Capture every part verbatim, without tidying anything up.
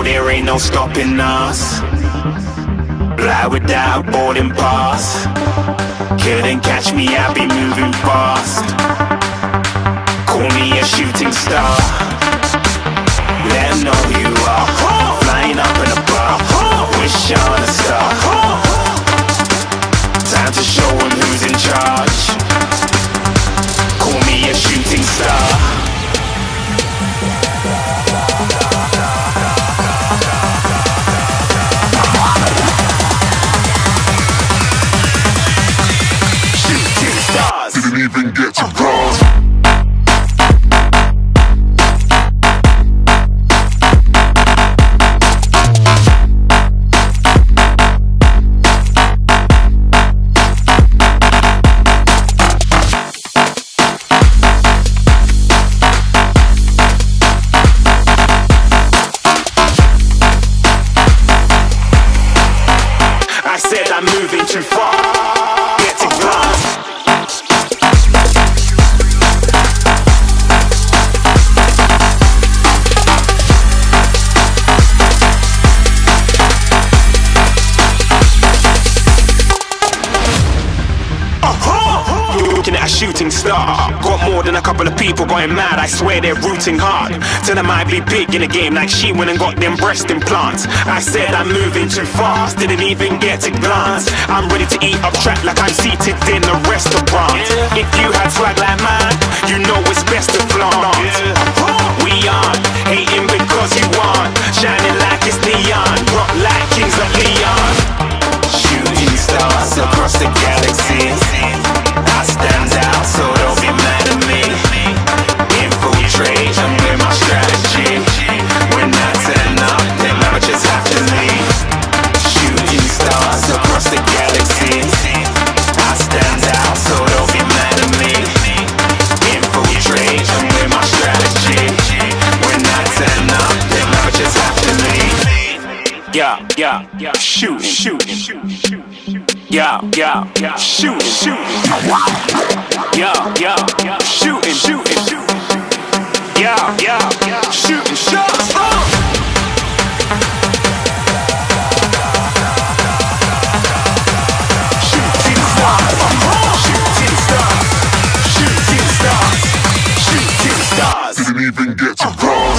there ain't no stopping us. Fly without a boarding pass. Couldn't catch me, I be moving fast. Call me a shooting star. Let 'em know who you are. Flying up in a bar. Wish on a star. Time to show 'em who's in charge. Call me a shooting star. Shooting stars. Didn't even get to cross. I said I'm moving too far. Get to glass. Looking at a shooting star. Got more than a couple of people going mad, I swear they're rooting hard. Tell them I be big in the game like she went and got them breast implants. I said I'm moving too fast, didn't even get to glance. I'm ready to eat up track like I'm seated in a restaurant. If you had swag like mine, you know it's best to flaunt. We aren't hating because you aren't shining like it's neon, rock like kings of Leon. Shooting stars across the galaxy. I stand out, so don't be mad at me. Infiltrate, I'm with my strategy. When I turn up, them amateurs have to leave. Shooting stars across the galaxy. I stand out, so don't be mad at me. Infiltrate, I'm with my strategy. When I turn up, them amateurs have to leave. Yeah, yeah, yeah, shoot, shoot, shoot, shoot. Yeah, yeah, yeah, shooting, shooting. Yeah, yeah, yeah, shooting, shooting, shooting. Yeah, yeah, yeah, shooting shots. Oh! Shooting stars, shooting stars, shooting stars, shooting stars. Didn't even get to cross.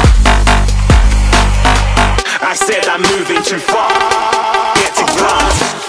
I said I'm moving too far. Get to glass.